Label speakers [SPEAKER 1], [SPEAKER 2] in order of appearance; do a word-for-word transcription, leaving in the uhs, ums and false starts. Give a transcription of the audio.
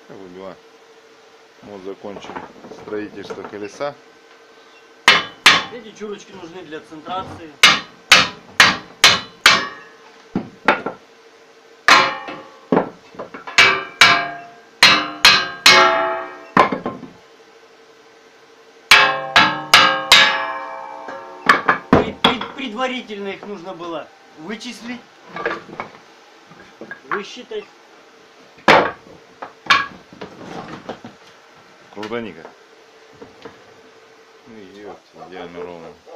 [SPEAKER 1] Как бы дела? Вот закончили строительство колеса.
[SPEAKER 2] Эти чурочки нужны для центрации. Предварительно их нужно было вычислить, высчитать.
[SPEAKER 1] Крутаника. Ну и идеально ровно.